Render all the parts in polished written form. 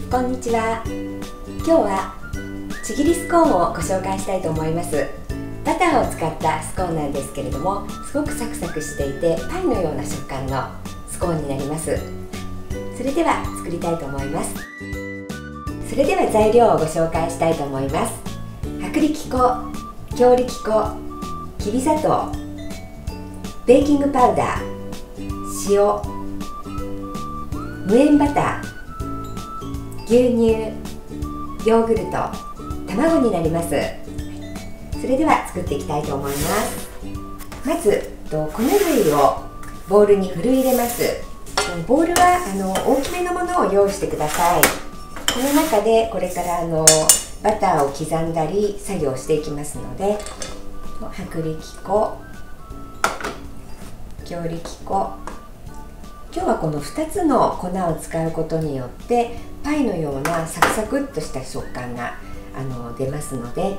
こんにちは。今日はちぎりスコーンをご紹介したいと思います。バターを使ったスコーンなんですけれども、すごくサクサクしていてパイのような食感のスコーンになります。それでは作りたいと思います。それでは材料をご紹介したいと思います。薄力粉、強力粉、きび砂糖、ベーキングパウダー、塩、無塩バター、牛乳、ヨーグルト、卵になります。それでは作っていきたいと思います。まず粉類をボウルにふるい入れます。ボウルは大きめのものを用意してください。この中でこれからバターを刻んだり作業していきますので、薄力粉、強力粉、今日はこの2つの粉を使うことによってパイのようなサクサクっとした食感が出ますので、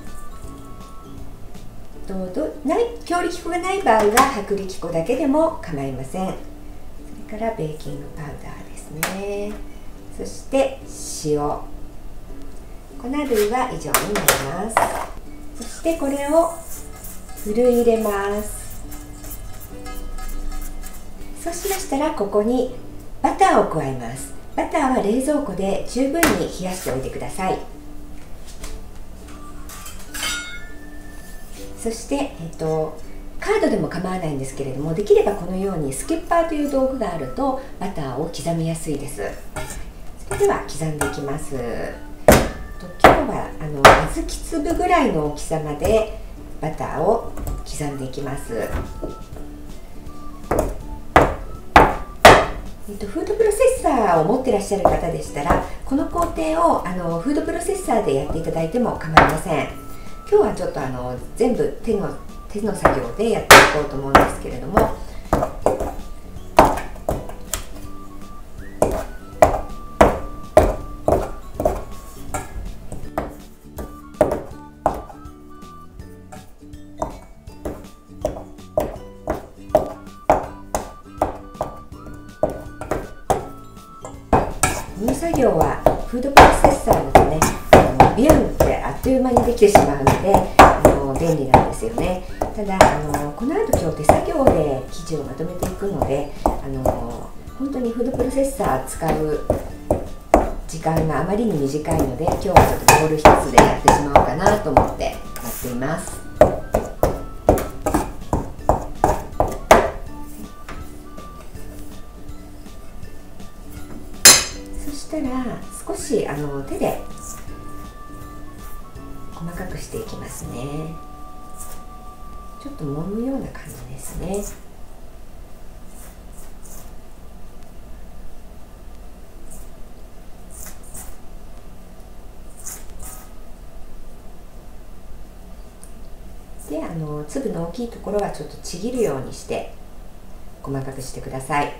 強力粉がない場合は薄力粉だけでも構いません。それからベーキングパウダーですね。そして塩、粉類は以上になります。そしてこれをふるい入れます。そうしましたらここにバターを加えます。バターは冷蔵庫で十分に冷やしておいてください。そしてカードでも構わないんですけれども、できればこのようにスキッパーという道具があるとバターを刻みやすいです。それでは刻んでいきます。今日は小豆粒ぐらいの大きさまでバターを刻んでいきます。フードプロセッサーを持っていらっしゃる方でしたら、この工程をフードプロセッサーでやっていただいても構いません。今日はちょっと全部手の作業でやっていこうと思うんですけれども、この作業はフードプロセッサーだとね、ビューンってあっという間にできてしまうので便利なんですよね。ただこの後今日手作業で生地をまとめていくので本当にフードプロセッサー使う時間があまりに短いので、今日はちょっとボウル一つでやってしまおうかなと思ってやっています。そしたら少し手で細かくしていきますね。ちょっと揉むような感じですね。で粒の大きいところはちょっとちぎるようにして細かくしてください。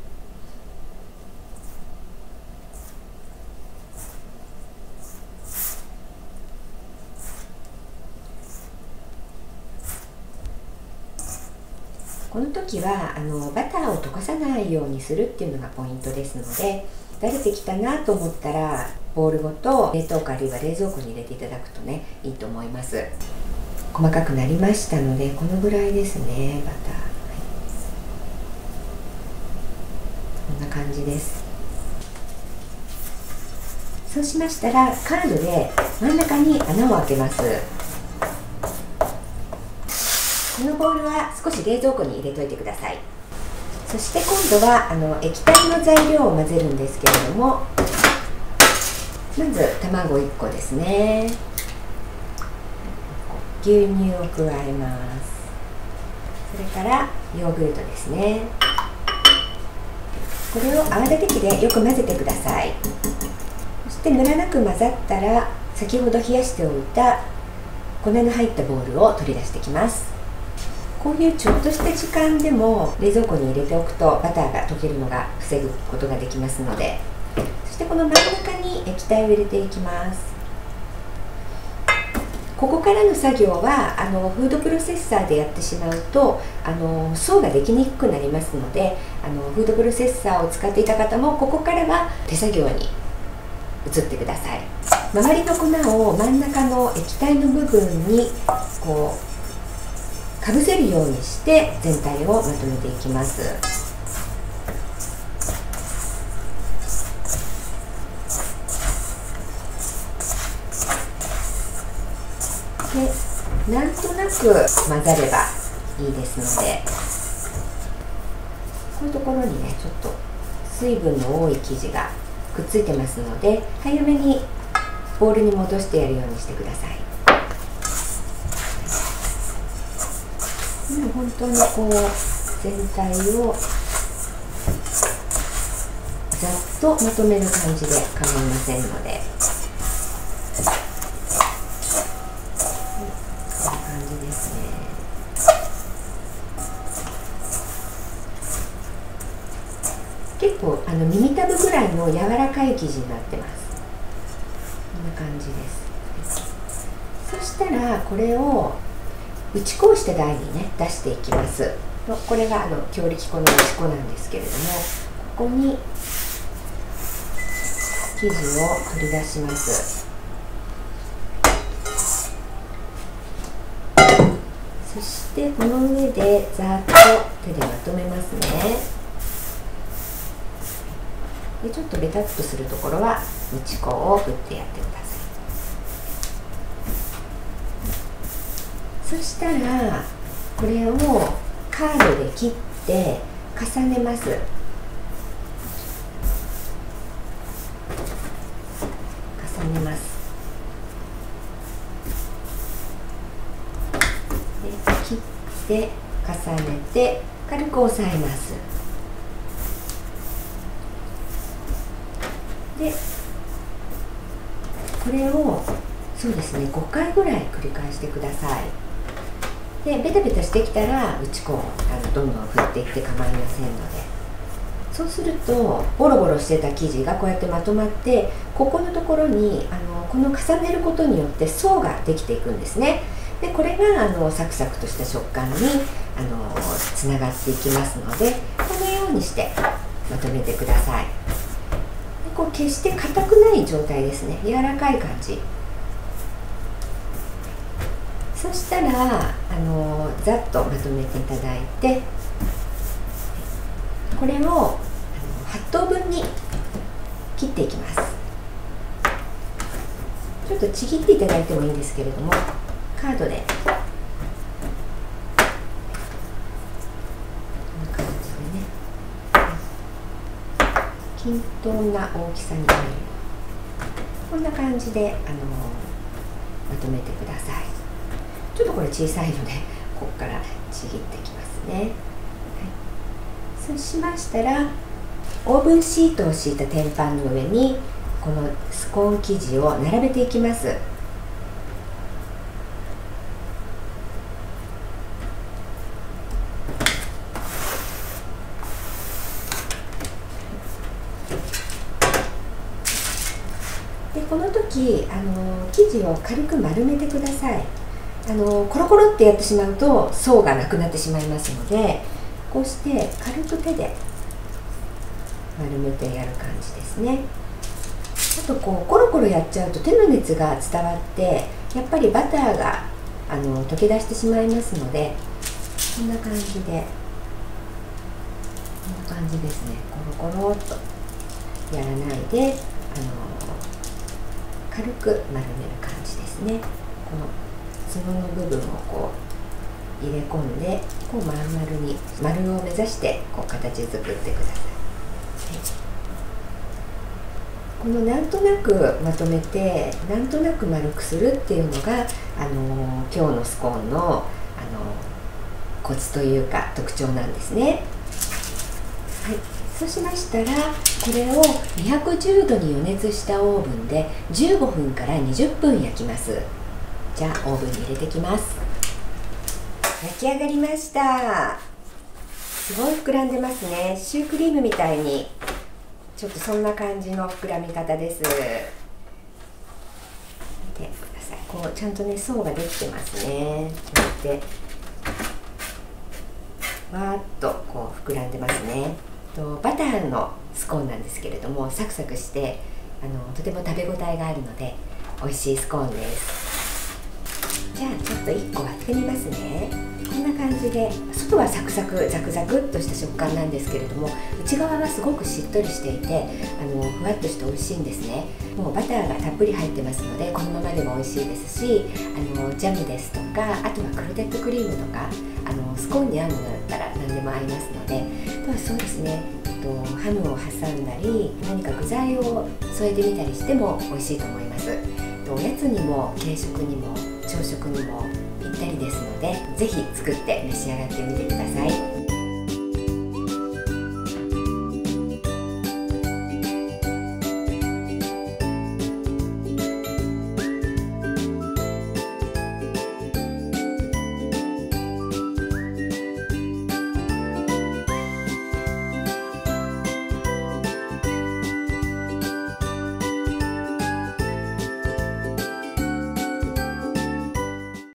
この時はバターを溶かさないようにするっていうのがポイントですので、慣れてきたなと思ったらボウルごと冷凍庫あるいは冷蔵庫に入れていただくとね、いいと思います。細かくなりましたのでこのぐらいですね。バター、こんな感じです。そうしましたらカードで真ん中に穴を開けます。このボウルは少し冷蔵庫に入れておいてください。そして今度は液体の材料を混ぜるんですけれども、まず卵1個ですね。牛乳を加えます。それからヨーグルトですね。これを泡立て器でよく混ぜてください。そしてムラなく混ざったら先ほど冷やしておいた粉の入ったボウルを取り出してきます。こういうちょっとした時間でも冷蔵庫に入れておくとバターが溶けるのが防ぐことができますので、そしてこの真ん中に液体を入れていきます。ここからの作業はフードプロセッサーでやってしまうと層ができにくくなりますので、フードプロセッサーを使っていた方もここからは手作業に移ってください。周りの粉を真ん中の液体の部分にこうかぶせるようにして全体をまとめていきます。で、なんとなく混ざればいいですので、こういうところにねちょっと水分の多い生地がくっついてますので、早めにボウルに戻してやるようにしてください。もう本当にこう全体をざっとまとめる感じで構いませんので、こんな感じですね。結構耳たぶぐらいの柔らかい生地になってます。こんな感じです。そしたらこれを打ち粉をして台にね出していきます。これが強力粉の打ち粉なんですけれども、ここに生地を取り出します。そしてこの上でざっと手でまとめますね。でちょっとベタっとするところは打ち粉を振ってやってください。そしたらこれをカードで切って重ねます。重ねます。で切って重ねて軽く押さえます。でこれをそうですね5回ぐらい繰り返してください。でベタベタしてきたら打ち粉をどんどん振っていって構いませんので、そうするとボロボロしてた生地がこうやってまとまって、ここのところにこの重ねることによって層ができていくんですね。でこれがサクサクとした食感につながっていきますので、このようにしてまとめてください。こう決して硬くない状態ですね。柔らかい感じ。そしたらざっとまとめていただいて、これを8等分に切っていきます。ちょっとちぎっていただいてもいいんですけれども、カードでこんな感じでね、均等な大きさになるように、こんな感じでまとめてください。ちょっとこれ小さいのでここからちぎっていきますね。はい、そうしましたらオーブンシートを敷いた天板の上にこのスコーン生地を並べていきます。でこの時生地を軽く丸めてください。コロコロってやってしまうと層がなくなってしまいますので、こうして軽く手で丸めてやる感じですね。あとこうコロコロやっちゃうと手の熱が伝わってやっぱりバターが溶け出してしまいますので、こんな感じでこんな感じですね。コロコロっとやらないで軽く丸める感じですね。この角の部分をこう入れ込んでこう丸々に丸を目指してこう形作ってください。このなんとなくまとめてなんとなく丸くするっていうのが今日のスコーンのコツというか特徴なんですね。はい、そうしましたらこれを210度に予熱したオーブンで15分から20分焼きます。じゃあオーブンに入れてきます。焼き上がりました。すごい膨らんでますね。シュークリームみたいにちょっとそんな感じの膨らみ方です。見てください。こうちゃんとね層ができてますね。こうやってわーっとこう膨らんでますね。バターのスコーンなんですけれども、サクサクしてとても食べ応えがあるので美味しいスコーンです。じゃあちょっと1個割ってみますね。こんな感じで、外はサクサクザクザクっとした食感なんですけれども、内側はすごくしっとりしていてふわっとして美味しいんですね。もうバターがたっぷり入ってますので、このままでも美味しいですし、ジャムですとか、あとはクルテッドクリームとかスコーンに合うものだったら何でも合いますので、あとはそうですね、ハムを挟んだり何か具材を添えてみたりしても美味しいと思います。おやつにも軽食にも朝食にもぴったりですので、ぜひ作って召し上がってみてください。